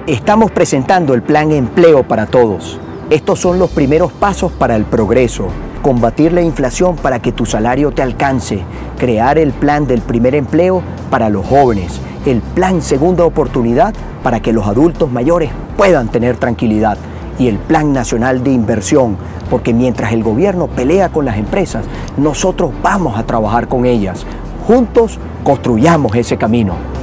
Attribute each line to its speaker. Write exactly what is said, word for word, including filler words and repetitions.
Speaker 1: Estamos presentando el Plan Empleo para Todos. Estos son los primeros pasos para el progreso. Combatir la inflación para que tu salario te alcance. Crear el plan del primer empleo para los jóvenes. El plan Segunda Oportunidad para que los adultos mayores puedan tener tranquilidad. Y el Plan Nacional de Inversión, porque mientras el gobierno pelea con las empresas, nosotros vamos a trabajar con ellas. Juntos construyamos ese camino.